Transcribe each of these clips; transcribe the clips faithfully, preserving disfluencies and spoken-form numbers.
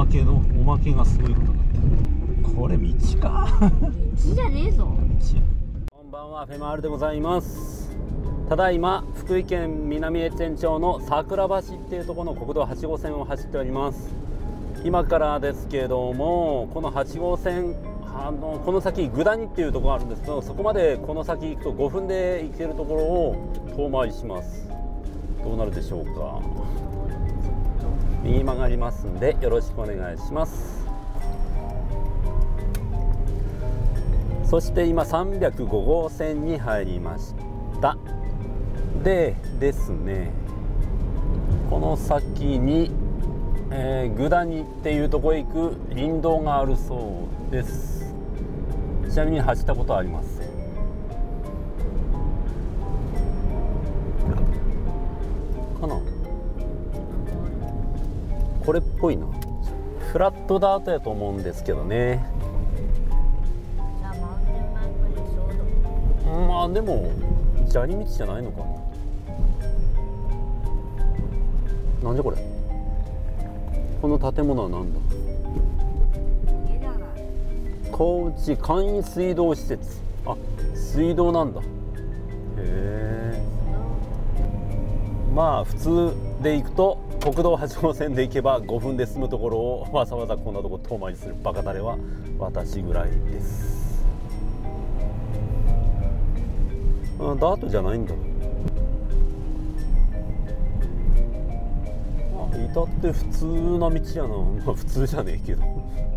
まけのおまけがすごいことになってる。これ道か道じゃねえぞ。 こんばんは、フェマールでございます。ただいま福井県南越前町の桜橋っていうところの国道はち号線を走っております。今からですけども、このはち号線、あのこの先グダニっていうところがあるんですけど、そこまでこの先行くとごふんで行けるところを遠回りします。どうなるでしょうか。右曲がりますんでよろしくお願いします。そして今さんびゃくご号線に入りました。でですね、この先に、えー、グダニっていうところへ行く林道があるそうです。ちなみに走ったことはありません。かな、これっぽいな。フラットダートやと思うんですけどね。 じゃあマウンテンバイクにちょうど。 まあでも砂利道じゃないのかな。なんじゃこれ。この建物はなんだ。 家じゃない。 高知簡易水道施設。あ、水道なんだ。へえ。まあ普通で行くと国道はち号線で行けばごふんで済むところをわざわざこんなとこ遠回りするバカタレは私ぐらいです。あ、ダートじゃないんだ。あ、至って普通な道やな。まあ普通じゃねえけど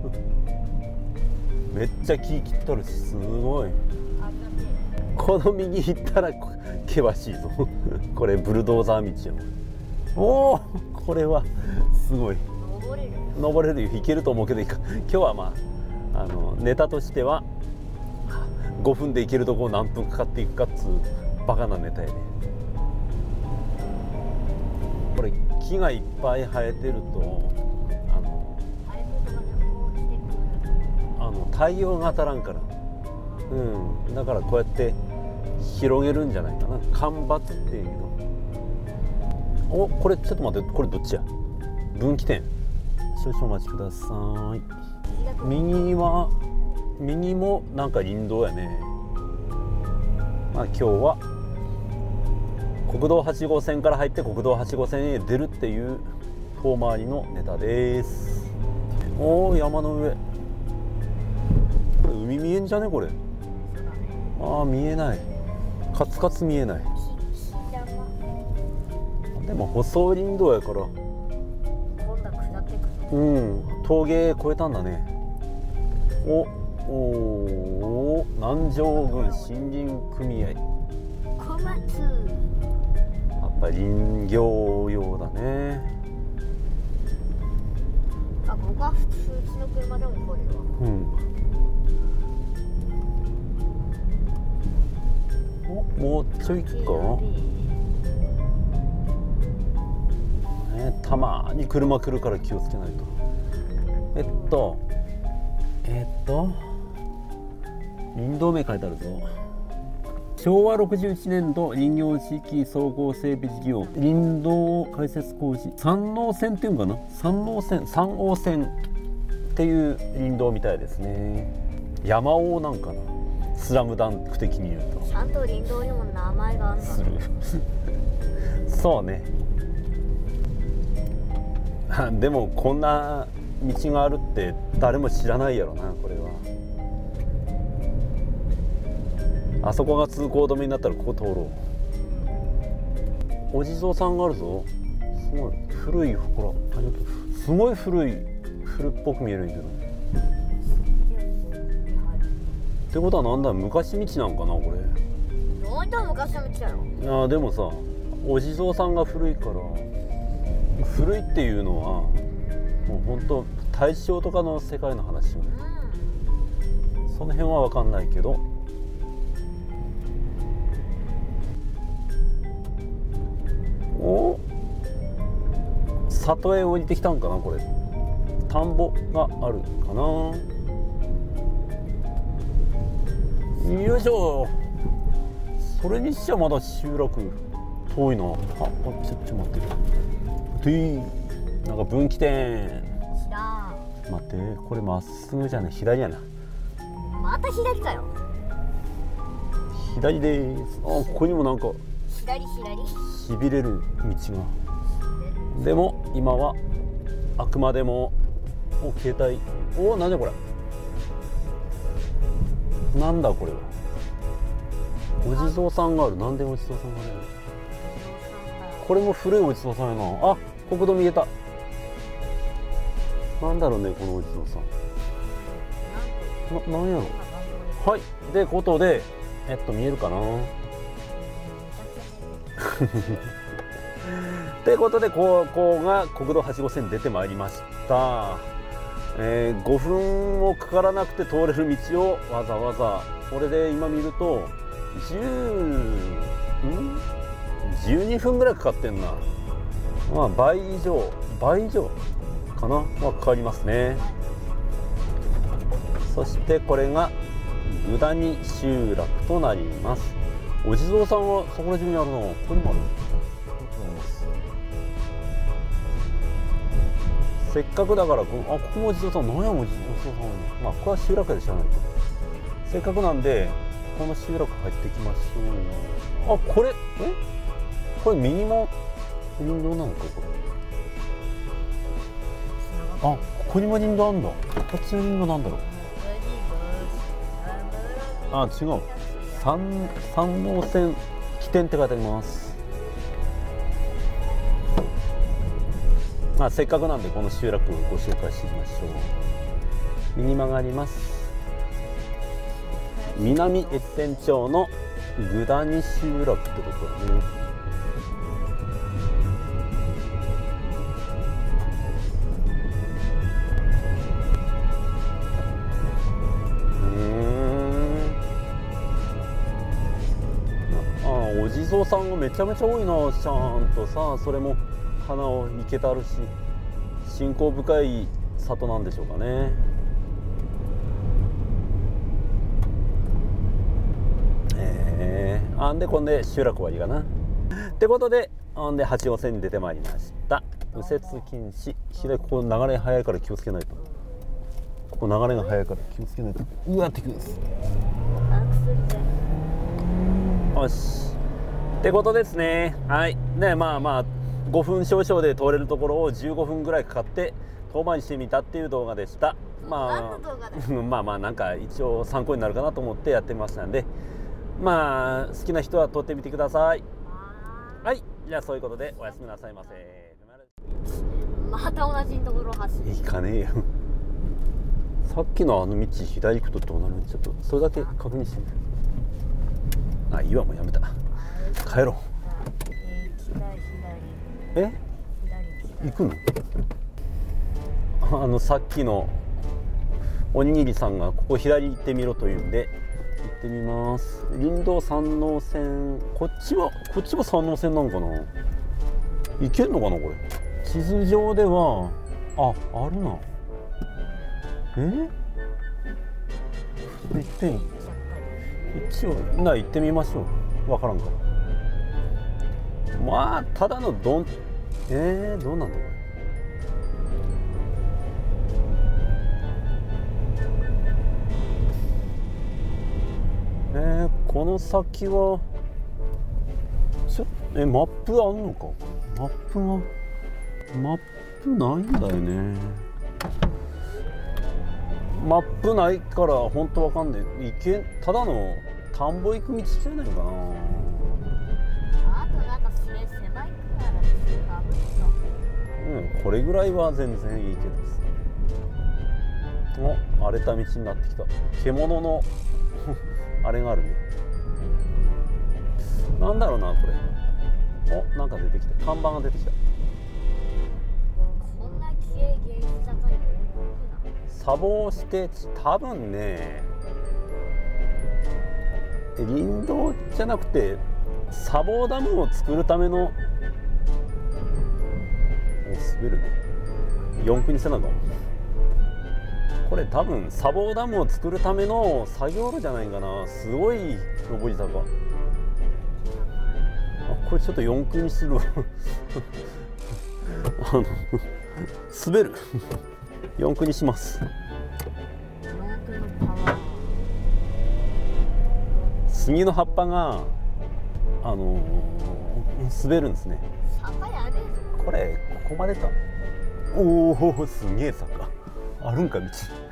めっちゃ木切っとるし、すごい。この右行ったら険しいぞこれブルドーザー道や。おお、これはすごい。 登れる。 登れるよ。行けると思うけど、いか今日はまあ、あのネタとしてはごふんで行けるところ何分かかっていくかっつうバカなネタやね。これ木がいっぱい生えてるとあのあの太陽が当たらんから、うん、だからこうやって広げるんじゃないかな。間伐っていうの。お、これちょっと待って、これどっちや。分岐点。少々お待ちください。右は右もなんか林道やね。まあ今日は国道はち号線から入って国道はち号線へ出るっていう遠回りのネタです。おお、山の上。これ海見えんじゃねこれ。ああ、見えない。カツカツ見えない。でも細い林道やから、 今度は下ってくる。 うん、峠越えたんだね。おお、南城郡森林組合。 小松。 やっぱ林業用だね。 あ、ここは普通うちの車でも来るわ。 うん。お、もうちょいか。ね、たまに車来るから気をつけないと。えっとえっと林道名書いてあるぞ。しょうわろくじゅういちねんど林業地域総合整備事業林道開設工事山王線っていうんかな。山王線山王線っていう林道みたいですね。山王なんかな、スラムダンク的に言うと。 ちゃんと林道にも名前があるんだ。 するそうねでもこんな道があるって誰も知らないやろな。これはあそこが通行止めになったらここ通ろう。お地蔵さんがあるぞ。すごい古い。ほら、すごい古い古っぽく見えるんだけど。ってことはなんだ、昔道なんかなこれ。 どういった昔の道だろ。 あ、でもさ、お地蔵さんが古いから、古いっていうのはもう本当大正とかの世界の話よね。 うん、 その辺は分かんないけど。お、里へ降りてきたんかなこれ。田んぼがあるかな。よいしょ。それにしちゃまだ集落遠いな。あ、ちょっと待って。で、なんか分岐点。 知らん。 待って、これまっすぐじゃね、左やな。 また左かよ。 左です。あ、ここにもなんか左左。 しびれる道が。でも今はあくまでも、お、携帯、お、なんじゃこれ。なんだこれは。お地蔵さんがある。なんでお地蔵さんがあるの。これも古いお地蔵さんやな。あ、国道見えた。なんだろうね、このお地蔵さん。な、なんやろ。はい、でことで、えっと見えるかな。ってことで、ここが国道はち号線出てまいりました。えー、ごふんもかからなくて通れる道をわざわざ、これで今見るとじゅうんじゅうにふんぐらいかかってんな。まあ倍以上倍以上かなはかかりますね。そしてこれがグダニ集落となります。お地蔵さんはそこら中にあるの。ここにもある。せっかくだから、この、あ、ここもお地蔵さん、何やお地蔵さん。まあここは集落で知らないと。せっかくなんでこの集落入ってきましょう。あ、これ、えこれミニマ林道なのかこれ。あ、ここにも林道あんだ。こっちの林道なんだろう。あ、違う。三三号線起点って書いてあります。まあせっかくなんでこの集落をご紹介していきましょう。右曲がります。南越前町のグダニ集落ってことだね。お地蔵さんがめちゃめちゃ多いな。ちゃんとさ、それも花を生けてあるし、信仰深い里なんでしょうかね。えー、あんでこんで集落終わりかなってことで、あんではち号線に出てまいりました。右折禁止。左、ここ流れ速いから気をつけないと。ここ流れが速いから気をつけないと。うわってくるんです。よしってことですね。はいね、まあまあごふん少々で通れるところをじゅうごふんぐらいかかって遠回りしてみたっていう動画でした。まあまあまあなんか一応参考になるかなと思ってやってみましたんで、まあ好きな人は撮ってみてください。はい、じゃあそういうことでおやすみなさいませ。 また同じところ走る。 行かねえよ。さっきのあの道左行くとどうなるの。ちょっとそれだけ確認してみる。あ、いいわ、もうやめた。帰ろう。え、行くの。あのさっきのおにぎりさんがここ左行ってみろというんで行ってみます。林道三能線、こっちはこっちは三能線なんかな。行けんのかなこれ。地図上ではあ、あるな。え行ってん。一応な行ってみましょう。わからんから。まあただのどん、えー、どうなんだこれ。えー、この先はちょえマップあんのか。マップがマップないんだよね。マップないから本当わかんない。行けただの田んぼ行く道じゃないかな。 あとなんかすげえ狭いからうん、これぐらいは全然いいけどさ。お、荒れた道になってきた。獣のあれがあるね。なんだろうなこれ。お、なんか出てきた。看板が出てきた。 こんな綺麗芸術高いの多くない。 砂防指定地、多分ね林道じゃなくて砂防ダムを作るための、お、滑るね。四駆にせなかも。これ多分砂防ダムを作るための作業路じゃないかな。すごい上り坂。あ、これちょっと四駆にするわあの滑るよん区にします。 ロークのパワー。 杉の葉っぱがあのー、滑るんですね。 坂やで。 これここまでか。おお、すげえ坂あるんか道。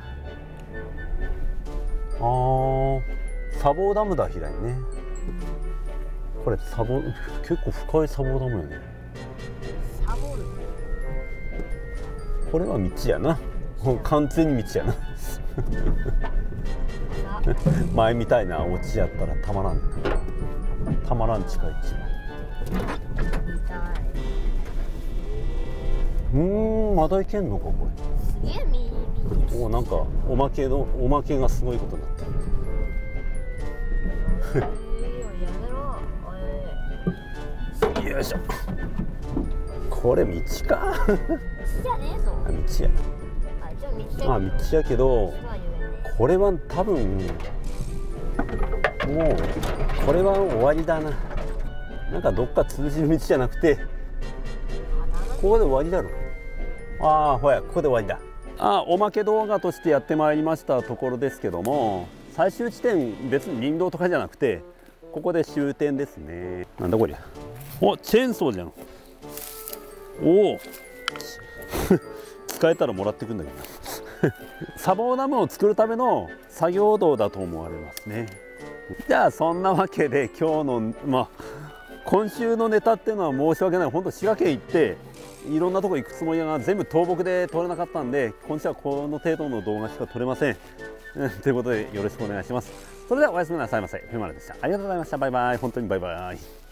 あー、砂防ダムだ。左ね。これ砂防、結構深い砂防ダムよね。 サボる。 これは道やな。完全に道やな。前みたいなオチやったらたまらん。たまらん近い一番。うーん、まだいけんのかこれ。 すげえ右右。 お、なんかおまけのおまけがすごいことになってる。 やめろ。 よいしょ。これ道か。 道じゃねえぞ。 あ、道や。 あ、一応道だあ、道やけど、これは多分もうこれは終わりだな。なんかどっか通じる道じゃなくて、ここで終わりだろ。ああ、ほや、ここで終わりだ。ああ、おまけ動画としてやってまいりましたところですけども、最終地点別に林道とかじゃなくて、ここで終点ですね。なんだこりゃ。お、チェーンソーじゃん。おお。使えたらもらってくんだけど。砂防ダムを作るための作業道だと思われますね。じゃあそんなわけで今日のまあ今週のネタっていうのは申し訳ない。本当滋賀県行っていろんなとこ行くつもりが全部倒木で撮れなかったんで、今週はこの程度の動画しか撮れません。ということでよろしくお願いします。それではおやすみなさいませ。ふまるでした。ありがとうございました。バイバイ。本当にバイバイ。